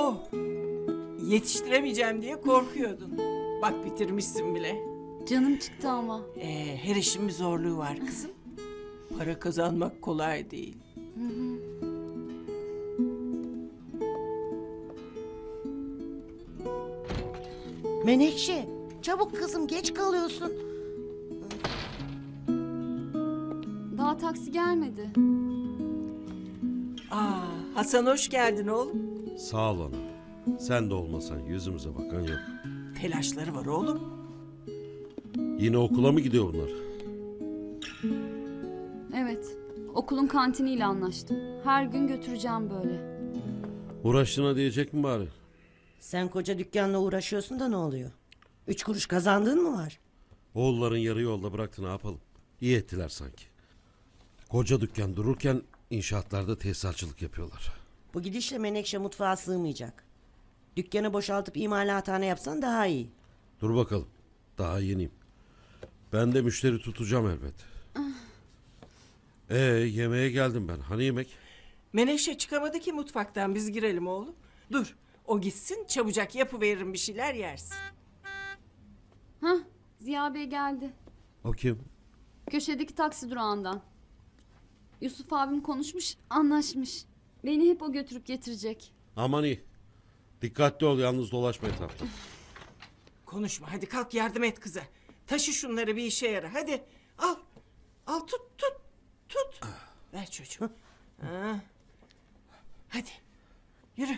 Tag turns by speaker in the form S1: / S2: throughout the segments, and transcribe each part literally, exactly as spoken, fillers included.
S1: Oo, yetiştiremeyeceğim diye korkuyordun. Bak bitirmişsin bile.
S2: Canım çıktı ama.
S1: Ee, her işin bir zorluğu var kızım. Para kazanmak kolay değil.
S2: Hı hı.
S3: Menekşe, çabuk kızım, geç kalıyorsun.
S2: Daha taksi gelmedi.
S1: Aa, Hasan hoş geldin oğlum.
S4: Sağ ol ana. Sen de olmasan yüzümüze bakan yok.
S1: Telaşları var oğlum.
S4: Yine okula mı gidiyor bunlar?
S2: Evet. Okulun kantiniyle anlaştım. Her gün götüreceğim böyle.
S4: Uğraştığına diyecek mi bari?
S3: Sen koca dükkanla uğraşıyorsun da ne oluyor? Üç kuruş kazandığın mı var?
S4: Oğulların yarı yolda bıraktı, ne yapalım? İyi ettiler sanki. Koca dükkan dururken inşaatlarda tesisatçılık yapıyorlar.
S3: Bu gidişle Menekşe mutfağa sığmayacak. Dükkanı boşaltıp imalathane yapsan daha iyi.
S4: Dur bakalım. Daha yeniyim. Ben de müşteri tutacağım elbet. Ee yemeğe geldim ben. Hani yemek?
S1: Menekşe çıkamadı ki mutfaktan, biz girelim oğlum. Dur, o gitsin, çabucak yapıveririm, bir şeyler yersin.
S2: Hah, Ziya Bey geldi.
S4: O kim?
S2: Köşedeki taksi durağından. Yusuf abim konuşmuş, anlaşmış. Beni hep o götürüp getirecek.
S4: Aman iyi. Dikkatli ol, yalnız dolaşma etrafta.
S1: Konuşma, hadi kalk yardım et kıza. Taşı şunları, bir işe yara, hadi. Al, al tut tut, tut. Ver çocuğum. Ha. Hadi, yürü.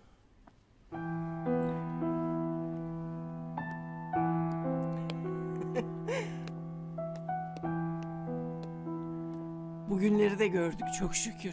S1: Bugünleri de gördük çok şükür.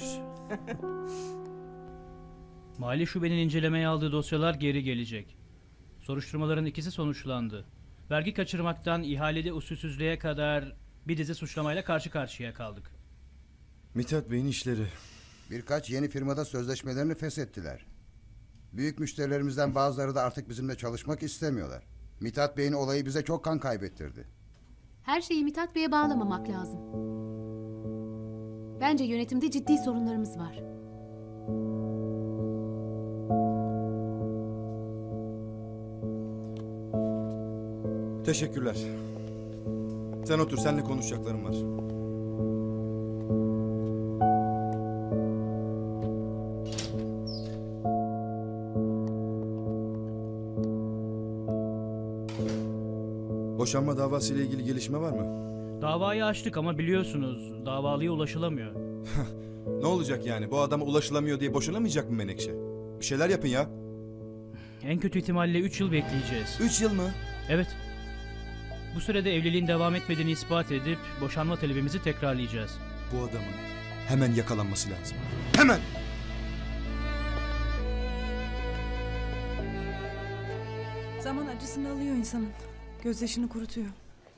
S5: Mali şubenin incelemeye aldığı dosyalar geri gelecek. Soruşturmaların ikisi sonuçlandı. Vergi kaçırmaktan ihalede usulsüzlüğe kadar bir dizi suçlamayla karşı karşıya kaldık.
S6: Mithat Bey'in işleri.
S7: Birkaç yeni firmada sözleşmelerini feshettiler. Büyük müşterilerimizden bazıları da artık bizimle çalışmak istemiyorlar. Mithat Bey'in olayı bize çok kan kaybettirdi.
S8: Her şeyi Mithat Bey'e bağlamamak lazım. Bence yönetimde ciddi sorunlarımız var.
S6: Teşekkürler. Sen otur, seninle konuşacaklarım var. Boşanma davası ile ilgili gelişme var mı?
S5: Davayı açtık ama biliyorsunuz davalıya ulaşılamıyor.
S6: Ne olacak yani? Bu adama ulaşılamıyor diye boşanamayacak mı Menekşe? Bir şeyler yapın ya.
S5: En kötü ihtimalle üç yıl bekleyeceğiz.
S6: Üç yıl mı?
S5: Evet. Bu sürede evliliğin devam etmediğini ispat edip boşanma talebimizi tekrarlayacağız.
S6: Bu adamın hemen yakalanması lazım. Hemen!
S9: Zaman acısını alıyor insanın. Gözyaşını kurutuyor.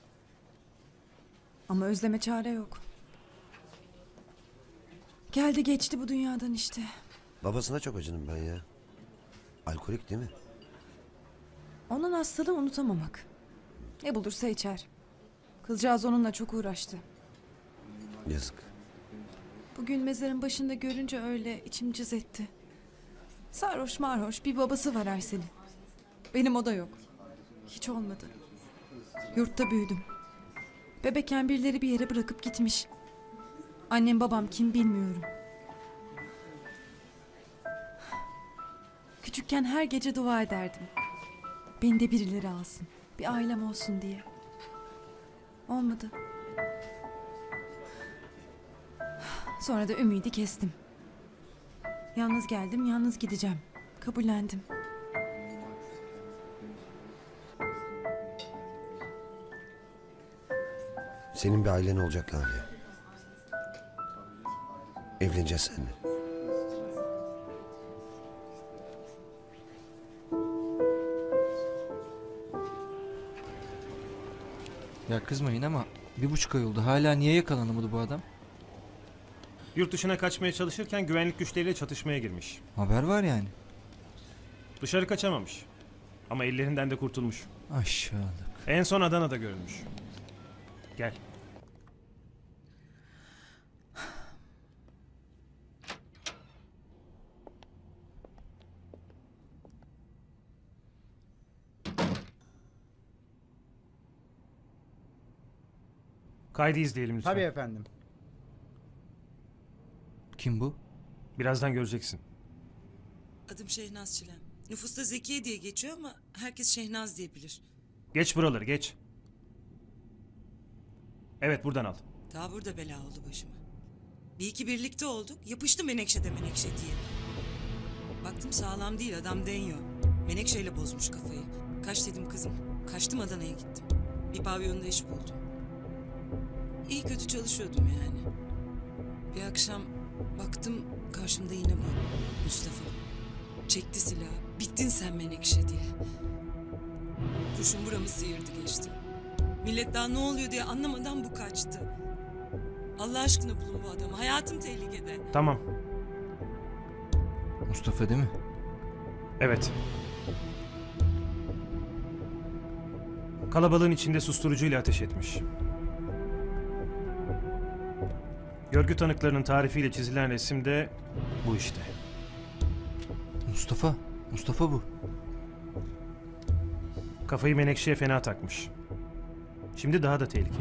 S9: Ama özleme çare yok. Geldi geçti bu dünyadan işte.
S10: Babasına çok acınım ben ya. Alkolik değil mi?
S9: Onun hastalığı unutamamak. Ne bulursa içer. Kızcağız onunla çok uğraştı.
S10: Yazık.
S9: Bugün mezarın başında görünce öyle içim cız etti. Sarhoş marhoş bir babası var Aysel'in. Benim o da yok. Hiç olmadı. Yurtta büyüdüm. Bebekken birileri bir yere bırakıp gitmiş. Annem babam kim bilmiyorum. Küçükken her gece dua ederdim. Beni de birileri alsın. Bir ailem olsun diye. Olmadı. Sonra da ümidi kestim. Yalnız geldim, yalnız gideceğim. Kabullendim.
S10: Senin bir ailen olacak Lale. Evleneceğiz seninle.
S11: Ya kızmayın ama bir buçuk ay oldu. Hala niye yakalanamadı bu adam?
S12: Yurt dışına kaçmaya çalışırken güvenlik güçleriyle çatışmaya girmiş.
S11: Haber var yani.
S12: Dışarı kaçamamış. Ama ellerinden de kurtulmuş.
S11: Aşağılık.
S12: En son Adana'da görülmüş. Gel. Kaydı izleyelim lütfen.
S13: Tabii efendim.
S11: Kim bu?
S12: Birazdan göreceksin.
S14: Adım Şehnaz Çilem. Nüfusta Zekiye diye geçiyor ama herkes Şehnaz diyebilir.
S12: Geç buraları geç. Evet buradan al.
S14: Daha burada bela oldu başıma. Bir iki birlikte olduk. Yapıştı Menekşe de Menekşe diye. Baktım sağlam değil, adam deniyor. Menekşeyle bozmuş kafayı. Kaç dedim kızım. Kaçtım, Adana'ya gittim. Bir pavyonda iş buldum. İyi kötü çalışıyordum yani. Bir akşam baktım karşımda yine bu Mustafa. Çekti silahı. Bittin sen Menekşe diye. Kurşun buramı sıyırdı geçti. Millet daha ne oluyor diye anlamadan bu kaçtı. Allah aşkına bulun bu adamı. Hayatım tehlikede.
S12: Tamam.
S11: Mustafa değil mi?
S12: Evet. Kalabalığın içinde susturucuyla ateş etmiş. Görgü tanıklarının tarifiyle çizilen resim de bu işte.
S11: Mustafa. Mustafa bu.
S12: Kafayı Menekşe'ye fena takmış. Şimdi daha da tehlikeli.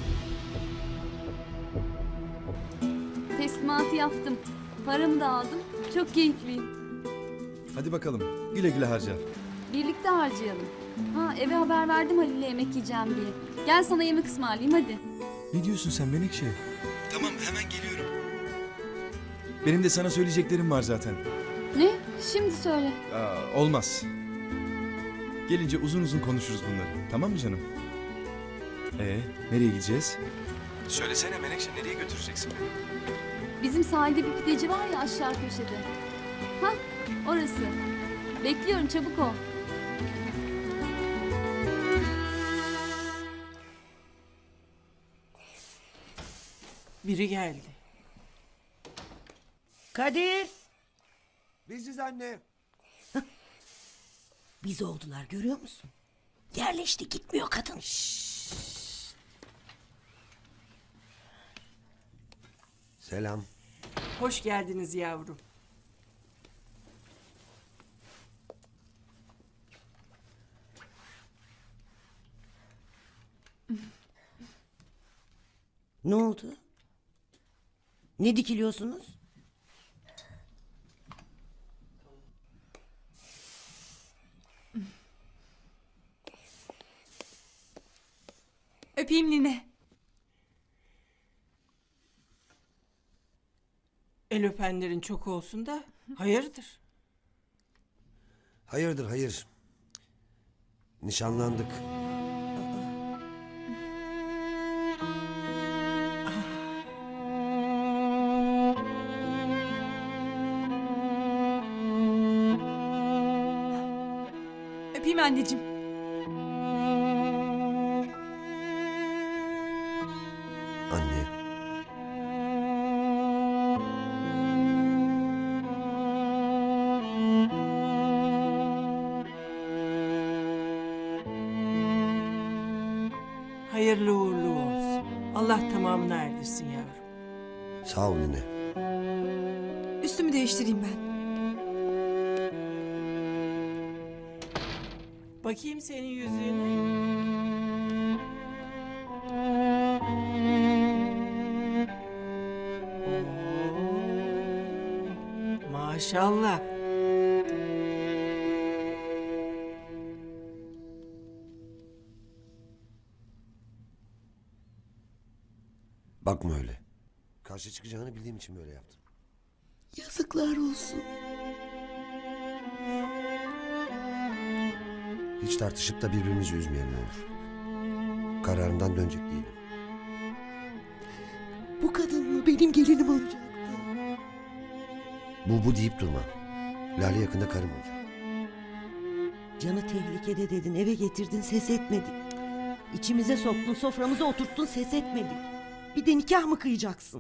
S2: Teslimatı yaptım. Paramı da aldım. Çok keyifliyim.
S6: Hadi bakalım. Güle güle harca.
S2: Birlikte harcayalım. Ha, eve haber verdim Halil'e yemek yiyeceğim diye. Gel sana yemek ısmarlayayım hadi.
S6: Ne diyorsun sen Menekşe? Tamam, hemen geliyorum. Benim de sana söyleyeceklerim var zaten.
S2: Ne? Şimdi söyle.
S6: Aa, olmaz. Gelince uzun uzun konuşuruz bunları. Tamam mı canım? Ee, nereye gideceğiz? Söylesene Menekşe, nereye götüreceksin beni?
S2: Bizim sahilde bir pideci var ya aşağı köşede. Ha, orası. Bekliyorum, çabuk ol.
S1: Biri geldi.
S3: Kadir.
S10: Biziz anne.
S3: Biz oldular, görüyor musun? Yerleşti, gitmiyor kadın.
S10: Selam.
S1: Hoş geldiniz yavrum.
S3: Ne oldu? Ne dikiliyorsunuz?
S9: Öpeyim nine.
S1: El öpenlerin çok olsun da hayırdır?
S10: Hayırdır hayır. Nişanlandık.
S9: Öpeyim anneciğim.
S10: Anne.
S1: Hayırlı uğurlu olsun. Allah tamamını erdirsin yavrum.
S10: Sağ ol nene.
S9: Üstümü değiştireyim ben.
S1: Bakayım senin yüzüğüne. Oo, maşallah.
S10: Bakma öyle. Karşı çıkacağını bildiğim için böyle yaptım.
S3: Yazıklar olsun.
S10: Hiç tartışıp da birbirimizi üzmeyelim ne olur. Kararından dönecek değilim.
S3: Bu kadın mı benim gelinim olacaktı?
S10: Bu bu deyip durma. Lale yakında karım olacak.
S3: Canı tehlikede dedin, eve getirdin, ses etmedik. İçimize soktun, soframıza oturttun, ses etmedik. Bir de nikah mı kıyacaksın?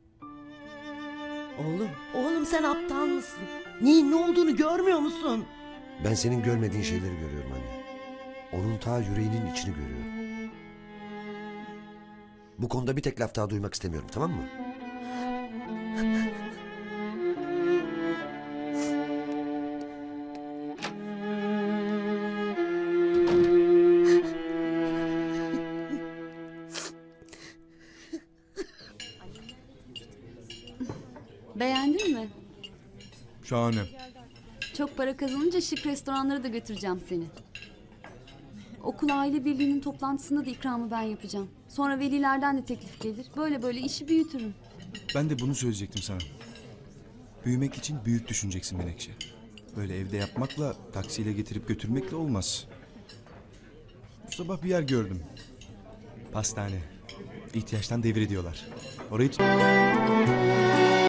S3: Oğlum, oğlum sen aptal mısın? Neyin ne olduğunu görmüyor musun?
S10: Ben senin görmediğin şeyleri görüyorum anne. Onun ta yüreğinin içini görüyorum. Bu konuda bir tek laf daha duymak istemiyorum, tamam mı?
S6: Şahane.
S2: Çok para kazanınca şık restoranlara da götüreceğim seni. Okul aile birliğinin toplantısında da ikramı ben yapacağım. Sonra velilerden de teklif gelir. Böyle böyle işi büyütürüm.
S6: Ben de bunu söyleyecektim sana. Büyümek için büyük düşüneceksin Menekşe. Böyle evde yapmakla, taksiyle getirip götürmekle olmaz. Bu sabah bir yer gördüm. Pastane. İhtiyaçtan devir ediyorlar. Orayı tut...